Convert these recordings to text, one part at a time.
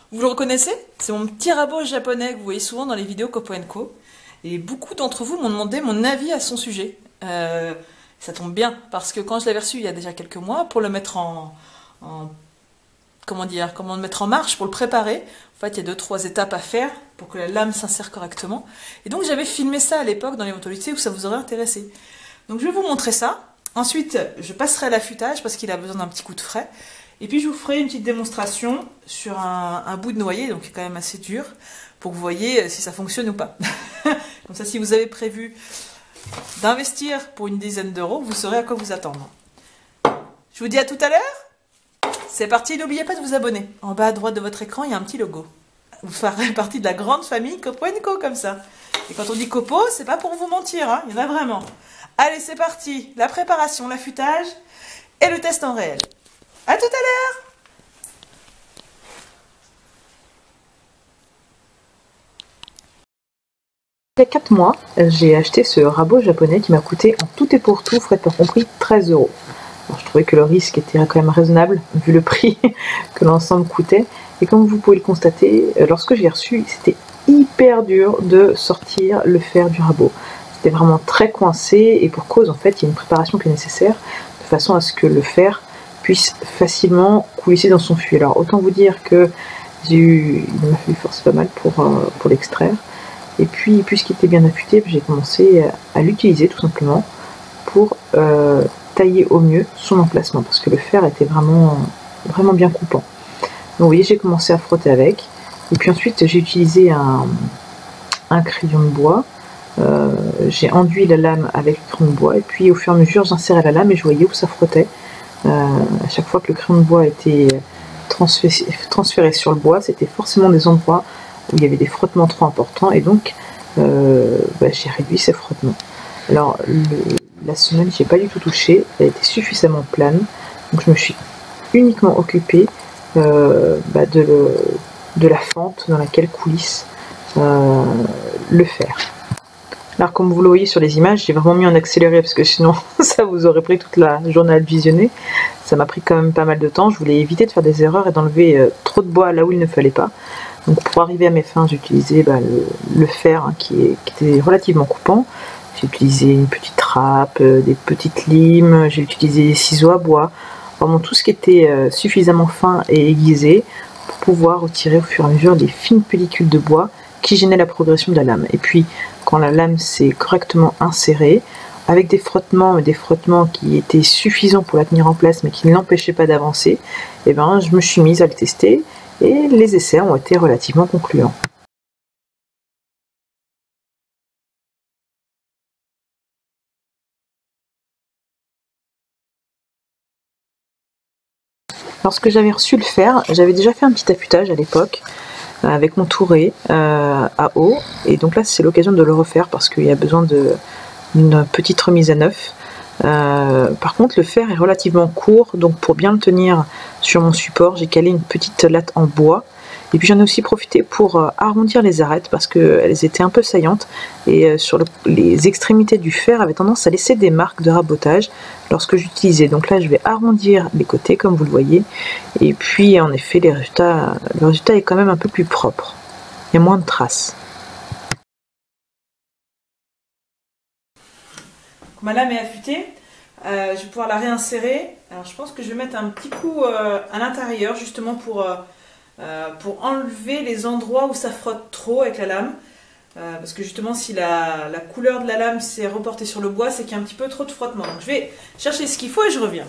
Vous le reconnaissez? C'est mon petit rabot japonais que vous voyez souvent dans les vidéos Copo & Co. Et beaucoup d'entre vous m'ont demandé mon avis à son sujet. Ça tombe bien, parce que quand je l'avais reçu il y a déjà quelques mois, pour le mettre comment le mettre en marche, pour le préparer, en fait il y a 2-3 étapes à faire pour que la lame s'insère correctement. Et donc j'avais filmé ça à l'époque dans l'éventualité où ça vous aurait intéressé. Donc je vais vous montrer ça. Ensuite, je passerai à l'affûtage parce qu'il a besoin d'un petit coup de frais. Et puis je vous ferai une petite démonstration sur un bout de noyer, donc qui est quand même assez dur, pour que vous voyez si ça fonctionne ou pas. Comme ça, si vous avez prévu d'investir pour une dizaine d'euros, vous saurez à quoi vous attendre. Je vous dis à tout à l'heure. C'est parti, n'oubliez pas de vous abonner. En bas à droite de votre écran, il y a un petit logo. Vous ferez partie de la grande famille Copo & Co comme ça. Et quand on dit Copo, c'est pas pour vous mentir, hein, il y en a vraiment. Allez, c'est parti. La préparation, l'affûtage et le test en réel. À tout à l'heure. Il y a 4 mois, j'ai acheté ce rabot japonais qui m'a coûté en tout et pour tout, frais compris, 13 euros. Alors, je trouvais que le risque était quand même raisonnable vu le prix que l'ensemble coûtait. Et comme vous pouvez le constater, lorsque je l'ai reçu, c'était hyper dur de sortir le fer du rabot. C'était vraiment très coincé et pour cause, en fait, il y a une préparation qui est nécessaire de façon à ce que le fer puisse facilement coulisser dans son fût. Alors autant vous dire que il m'a fallu forcer pas mal pour l'extraire. Et puis, puisqu'il était bien affûté, j'ai commencé à l'utiliser tout simplement pour tailler au mieux son emplacement, parce que le fer était vraiment bien coupant. Donc vous voyez, j'ai commencé à frotter avec, et puis ensuite j'ai utilisé un crayon de bois, j'ai enduit la lame avec le crayon de bois, et puis au fur et à mesure j'insérais la lame et je voyais où ça frottait. À chaque fois que le crayon de bois était transféré sur le bois, c'était forcément des endroits où il y avait des frottements trop importants, et donc j'ai réduit ces frottements. Alors la semelle, j'ai pas du tout touché, elle était suffisamment plane, donc je me suis uniquement occupée de la fente dans laquelle coulisse le fer. Alors comme vous le voyez sur les images, j'ai vraiment mis en accéléré parce que sinon ça vous aurait pris toute la journée à le visionner. Ça m'a pris quand même pas mal de temps, je voulais éviter de faire des erreurs et d'enlever trop de bois là où il ne fallait pas. Donc pour arriver à mes fins, j'ai utilisé le fer hein, qui était relativement coupant. J'ai utilisé une petite râpe, des petites limes, j'ai utilisé des ciseaux à bois, vraiment tout ce qui était suffisamment fin et aiguisé pour pouvoir retirer au fur et à mesure des fines pellicules de bois qui gênaient la progression de la lame. Et puis quand la lame s'est correctement insérée, avec des frottements qui étaient suffisants pour la tenir en place mais qui ne l'empêchaient pas d'avancer, et ben, je me suis mise à le tester et les essais ont été relativement concluants. Lorsque j'avais reçu le fer, j'avais déjà fait un petit affûtage à l'époque avec mon touret à eau, et donc là c'est l'occasion de le refaire parce qu'il y a besoin d'une petite remise à neuf. Par contre le fer est relativement court, donc pour bien le tenir sur mon support, j'ai calé une petite latte en bois. Et puis j'en ai aussi profité pour arrondir les arêtes parce qu'elles étaient un peu saillantes, et sur les extrémités du fer avaient tendance à laisser des marques de rabotage lorsque j'utilisais. Donc là je vais arrondir les côtés comme vous le voyez, et puis en effet le résultat est quand même un peu plus propre, il y a moins de traces. Ma lame est affûtée, je vais pouvoir la réinsérer. Alors je pense que je vais mettre un petit coup à l'intérieur justement pour enlever les endroits où ça frotte trop avec la lame. Parce que justement si la couleur de la lame s'est reportée sur le bois, c'est qu'il y a un petit peu trop de frottement. Donc je vais chercher ce qu'il faut et je reviens.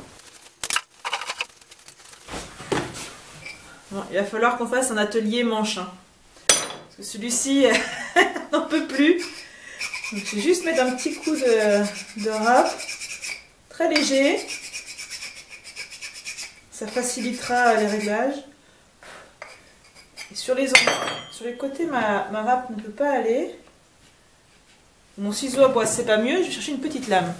Bon, il va falloir qu'on fasse un atelier manche. Hein. Parce que celui-ci n'en peut plus. Donc je vais juste mettre un petit coup de râpe, très léger. Ça facilitera les réglages. Et sur les côtés, ma râpe ne peut pas aller. Mon ciseau à bois, c'est pas mieux. Je vais chercher une petite lame.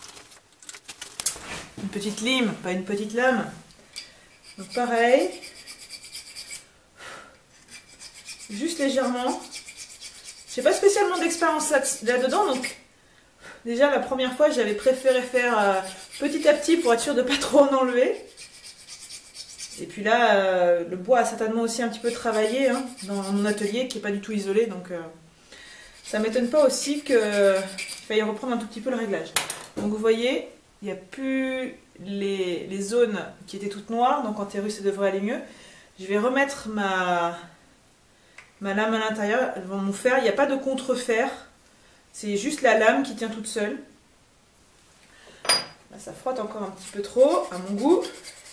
Une petite lime, pas une petite lame. Donc pareil. Juste légèrement. J'ai pas spécialement d'expérience là-dedans, donc déjà la première fois j'avais préféré faire petit à petit pour être sûr de pas trop en enlever. Et puis là, le bois a certainement aussi un petit peu travaillé hein, dans mon atelier qui n'est pas du tout isolé. Donc ça ne m'étonne pas aussi qu'il faille reprendre un tout petit peu le réglage. Donc vous voyez, il n'y a plus les zones qui étaient toutes noires. Donc en théorie, ça devrait aller mieux. Je vais remettre ma lame à l'intérieur. Elles vont nous faire. Il n'y a pas de contrefer. C'est juste la lame qui tient toute seule. Là, ça frotte encore un petit peu trop, à mon goût.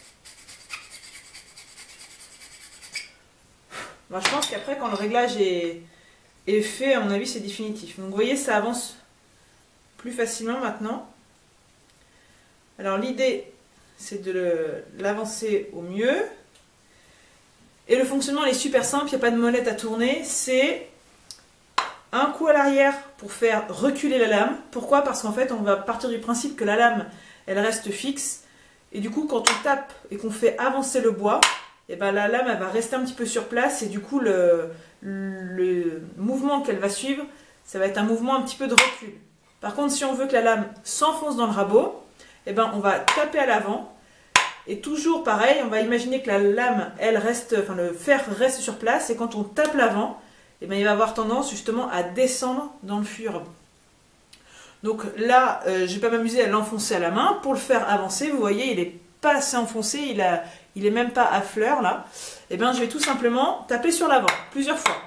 Alors, je pense qu'après, quand le réglage est fait, à mon avis, c'est définitif. Donc, vous voyez, ça avance plus facilement maintenant. Alors, l'idée, c'est de l'avancer au mieux. Et le fonctionnement, il est super simple. Il n'y a pas de molette à tourner. C'est un coup à l'arrière pour faire reculer la lame. Pourquoi? Parce qu'en fait, on va partir du principe que la lame, elle reste fixe. Et du coup, quand on tape et qu'on fait avancer le bois, et ben la lame elle va rester un petit peu sur place et du coup le mouvement qu'elle va suivre, ça va être un mouvement un petit peu de recul. Par contre, si on veut que la lame s'enfonce dans le rabot, et ben on va taper à l'avant et toujours pareil, on va imaginer que la lame, elle reste, enfin le fer reste sur place et quand on tape l'avant, et ben il va avoir tendance justement à descendre dans le fût rabot. Donc là, je ne vais pas m'amuser à l'enfoncer à la main. Pour le faire avancer, vous voyez, il n'est pas assez enfoncé, il est même pas à fleur là. Et bien je vais tout simplement taper sur l'avant, plusieurs fois.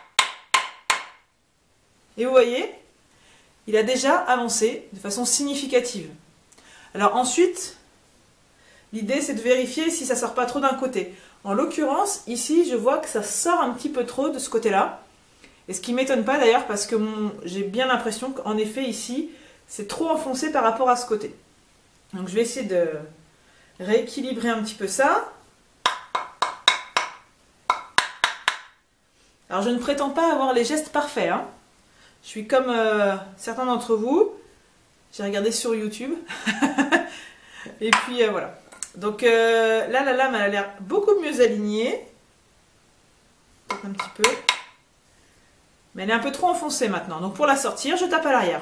Et vous voyez, il a déjà avancé de façon significative. Alors ensuite, l'idée c'est de vérifier si ça ne sort pas trop d'un côté. En l'occurrence, ici, je vois que ça sort un petit peu trop de ce côté-là. Et ce qui ne m'étonne pas d'ailleurs parce que j'ai bien l'impression qu'en effet ici, c'est trop enfoncé par rapport à ce côté. Donc je vais essayer de rééquilibrer un petit peu ça. Alors je ne prétends pas avoir les gestes parfaits. Hein. Je suis comme certains d'entre vous. J'ai regardé sur YouTube. Et puis voilà. Donc là la lame elle a l'air beaucoup mieux alignée. Peut-être un petit peu. Mais elle est un peu trop enfoncée maintenant. Donc pour la sortir, je tape à l'arrière.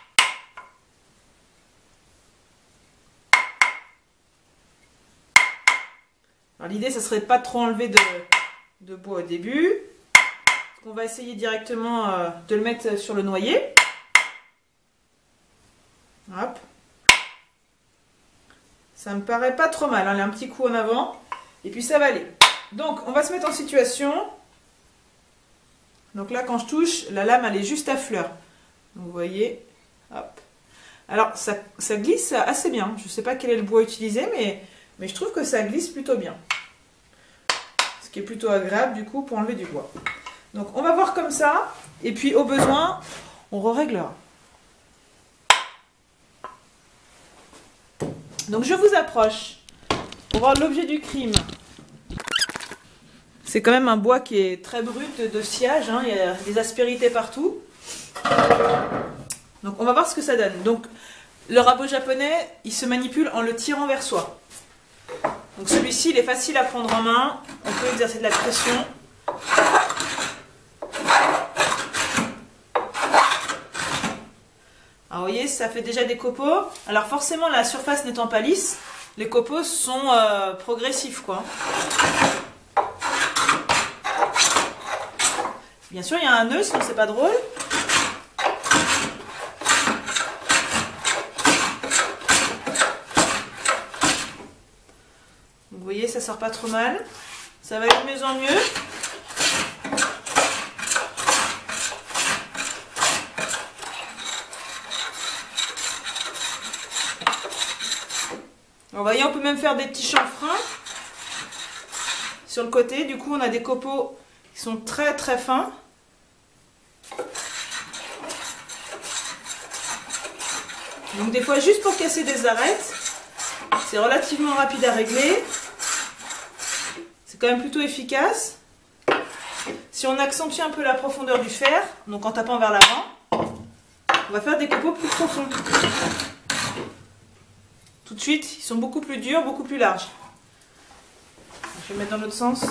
Alors l'idée, ce serait pas de trop enlever de bois au début. On va essayer directement de le mettre sur le noyer. Hop. Ça me paraît pas trop mal. Hein, un petit coup en avant. Et puis ça va aller. Donc on va se mettre en situation. Donc là, quand je touche, la lame, elle est juste à fleur. Donc, vous voyez, hop. Alors, ça glisse assez bien. Je ne sais pas quel est le bois utilisé, mais je trouve que ça glisse plutôt bien. Ce qui est plutôt agréable, du coup, pour enlever du bois. Donc, on va voir comme ça. Et puis, au besoin, on réglera. Donc, je vous approche pour voir l'objet du crime. C'est quand même un bois qui est très brut de sciage, hein, il y a des aspérités partout. Donc on va voir ce que ça donne. Donc le rabot japonais, il se manipule en le tirant vers soi. Donc celui-ci, il est facile à prendre en main, on peut exercer de la pression. Alors vous voyez, ça fait déjà des copeaux. Alors forcément, la surface n'étant pas lisse, les copeaux sont progressifs, quoi. Bien sûr, il y a un nœud, sinon c'est pas drôle. Vous voyez, ça sort pas trop mal. Ça va de mieux en mieux. Vous voyez, on peut même faire des petits chanfreins sur le côté. Du coup, on a des copeaux qui sont très très fins. Donc des fois, juste pour casser des arêtes, c'est relativement rapide à régler. C'est quand même plutôt efficace. Si on accentue un peu la profondeur du fer, donc en tapant vers l'avant, on va faire des copeaux plus profonds. Tout de suite, ils sont beaucoup plus durs, beaucoup plus larges. Je vais mettre dans l'autre sens.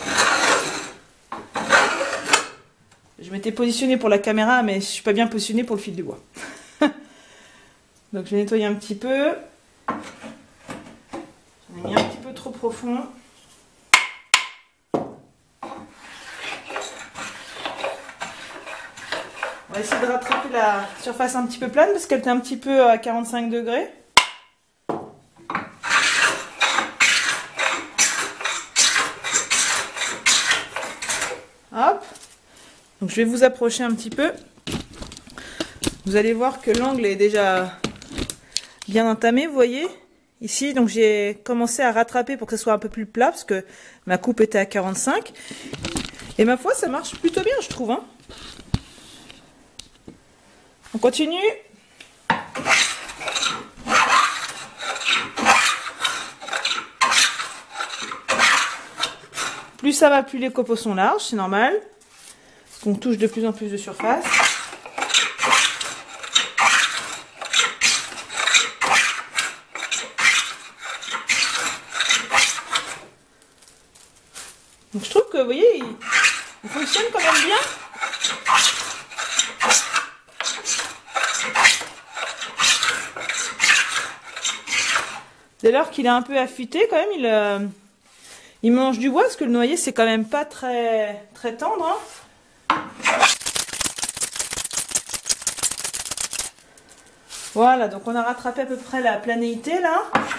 Je m'étais positionnée pour la caméra, mais je ne suis pas bien positionnée pour le fil du bois. Donc je vais nettoyer un petit peu. J'en ai mis un petit peu trop profond. On va essayer de rattraper la surface un petit peu plane parce qu'elle était un petit peu à 45 degrés. Hop. Donc je vais vous approcher un petit peu. Vous allez voir que l'angle est déjà bien entamé, vous voyez. Ici, donc j'ai commencé à rattraper pour que ce soit un peu plus plat parce que ma coupe était à 45. Et ma foi, ça marche plutôt bien, je trouve. Hein. On continue. Plus ça va, plus les copeaux sont larges, c'est normal. Parce qu'on touche de plus en plus de surface. Donc je trouve que, vous voyez, il fonctionne quand même bien. Dès lors qu'il est un peu affûté, quand même, il mange du bois, parce que le noyer, c'est quand même pas très tendre. Hein. Voilà, donc on a rattrapé à peu près la planéité, là.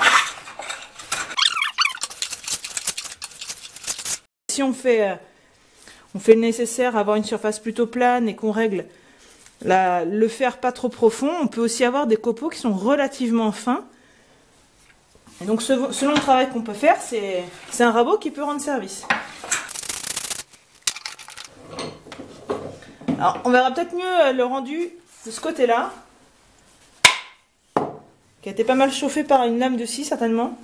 Si on fait le nécessaire à avoir une surface plutôt plane et qu'on règle le fer pas trop profond, on peut aussi avoir des copeaux qui sont relativement fins. Et donc selon le travail qu'on peut faire, c'est un rabot qui peut rendre service. Alors on verra peut-être mieux le rendu de ce côté-là, qui a été pas mal chauffé par une lame de scie certainement.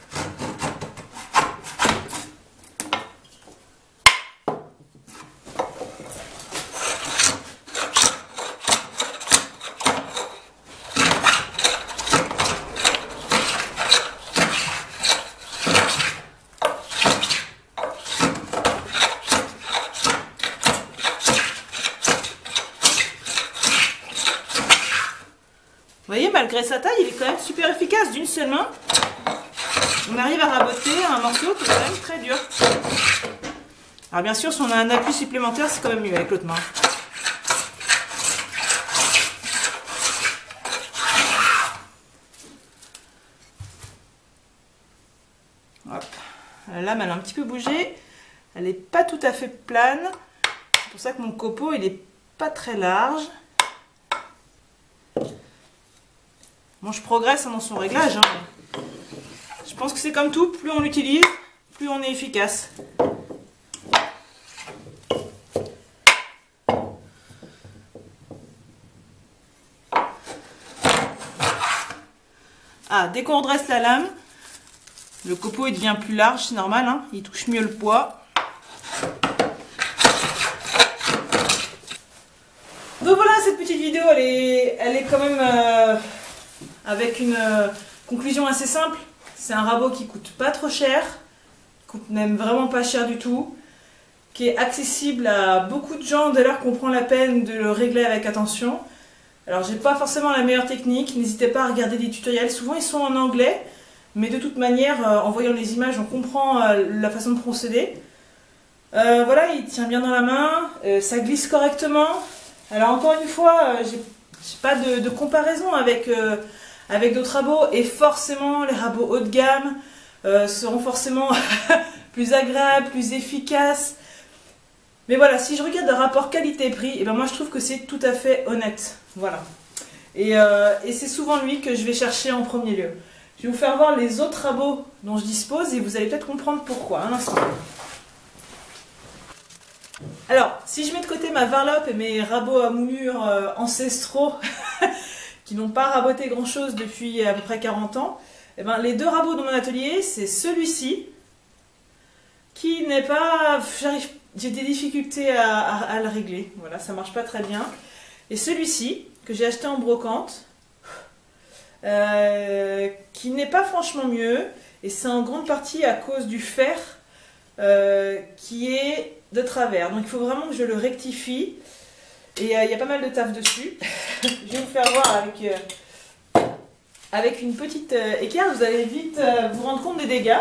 Vous voyez, malgré sa taille, il est quand même super efficace. D'une seule main, on arrive à raboter un morceau qui est quand même très dur. Alors bien sûr, si on a un appui supplémentaire, c'est quand même mieux avec l'autre main. Hop. La lame, elle a un petit peu bougé. Elle n'est pas tout à fait plane. C'est pour ça que mon copeau, il n'est pas très large. Bon, je progresse dans son réglage. Hein. Je pense que c'est comme tout, plus on l'utilise, plus on est efficace. Ah, dès qu'on redresse la lame, le copeau il devient plus large, c'est normal, hein, il touche mieux le poids. Donc voilà, cette petite vidéo, elle est quand même avec une conclusion assez simple. C'est un rabot qui coûte pas trop cher, coûte même vraiment pas cher du tout, qui est accessible à beaucoup de gens dès lors qu'on prend la peine de le régler avec attention. Alors j'ai pas forcément la meilleure technique, n'hésitez pas à regarder des tutoriels, souvent ils sont en anglais, mais de toute manière, en voyant les images, on comprend la façon de procéder. Voilà, il tient bien dans la main, ça glisse correctement. Alors encore une fois, j'ai pas de comparaison avec d'autres rabots, et forcément les rabots haut de gamme seront forcément plus agréables, plus efficaces. Mais voilà, si je regarde le rapport qualité-prix, et ben moi je trouve que c'est tout à fait honnête. Voilà. Et c'est souvent lui que je vais chercher en premier lieu. Je vais vous faire voir les autres rabots dont je dispose et vous allez peut-être comprendre pourquoi. Un instant. Alors, si je mets de côté ma varlope et mes rabots à moulure ancestraux qui n'ont pas raboté grand chose depuis à peu près 40 ans, et ben, les deux rabots de mon atelier, c'est celui-ci qui n'est pas... J'ai des difficultés à le régler. Voilà, ça marche pas très bien. Et celui-ci, que j'ai acheté en brocante, qui n'est pas franchement mieux, et c'est en grande partie à cause du fer qui est de travers. Donc il faut vraiment que je le rectifie. Et il y a pas mal de taf dessus. Je vais vous faire voir avec une petite équerre, vous allez vite vous rendre compte des dégâts.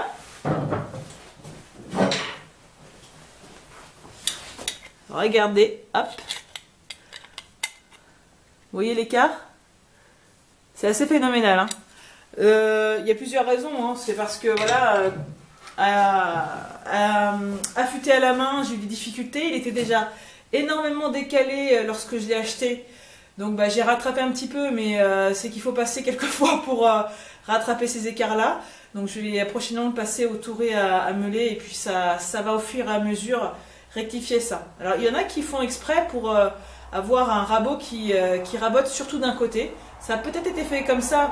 Regardez, hop. voyez l'écart? C'est assez phénoménal. Il y a plusieurs raisons. Hein. C'est parce que voilà, affûter à la main, j'ai eu des difficultés. Il était déjà énormément décalé lorsque je l'ai acheté. Donc bah, j'ai rattrapé un petit peu, mais c'est qu'il faut passer quelques fois pour rattraper ces écarts-là. Donc je vais prochainement passer au touré à meuler et puis ça va au fur et à mesure rectifier ça. Alors il y en a qui font exprès pour avoir un rabot qui rabote surtout d'un côté. Ça a peut-être été fait comme ça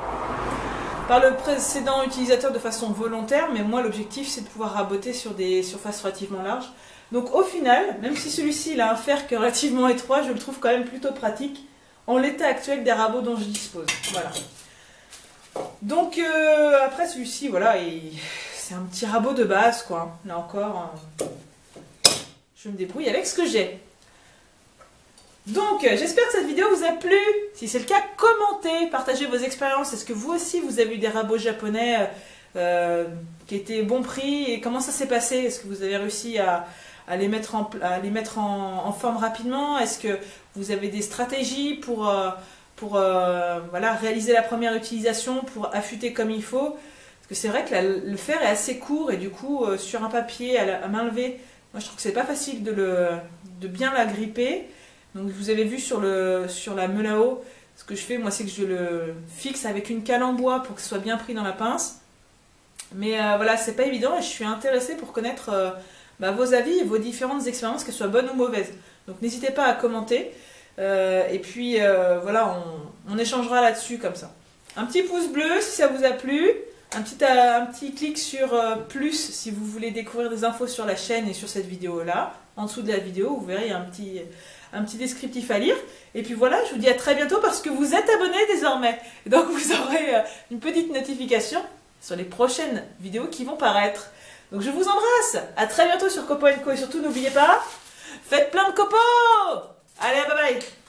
par le précédent utilisateur de façon volontaire, mais moi l'objectif c'est de pouvoir raboter sur des surfaces relativement larges. Donc au final, même si celui-ci il a un fer qui est relativement étroit, je le trouve quand même plutôt pratique en l'état actuel des rabots dont je dispose. Voilà. Donc après celui-ci, voilà, c'est un petit rabot de base quoi. Là encore, je me débrouille avec ce que j'ai. Donc j'espère que cette vidéo vous a plu. Si c'est le cas, commentez, partagez vos expériences. Est-ce que vous aussi vous avez eu des rabots japonais qui étaient bon prix et comment ça s'est passé? Est-ce que vous avez réussi à les mettre en forme rapidement? Est-ce que vous avez des stratégies pour voilà, réaliser la première utilisation, pour affûter comme il faut? Parce que c'est vrai que le fer est assez court et du coup, sur un papier à main levée, moi je trouve que c'est pas facile de bien la gripper. Donc vous avez vu sur la meule à eau, ce que je fais, moi c'est que je le fixe avec une cale en bois pour que ce soit bien pris dans la pince. Mais voilà, c'est pas évident et je suis intéressée pour connaître vos avis et vos différentes expériences, qu'elles soient bonnes ou mauvaises. Donc n'hésitez pas à commenter. Et puis voilà, on échangera là-dessus comme ça. Un petit pouce bleu si ça vous a plu, un petit clic sur plus si vous voulez découvrir des infos sur la chaîne et sur cette vidéo-là. En dessous de la vidéo, vous verrez, il y a un petit descriptif à lire. Et puis voilà, je vous dis à très bientôt parce que vous êtes abonnés désormais. Et donc vous aurez une petite notification sur les prochaines vidéos qui vont paraître. Donc je vous embrasse, à très bientôt sur Copo & Co et surtout n'oubliez pas, faites plein de copeaux! Allez, bye bye!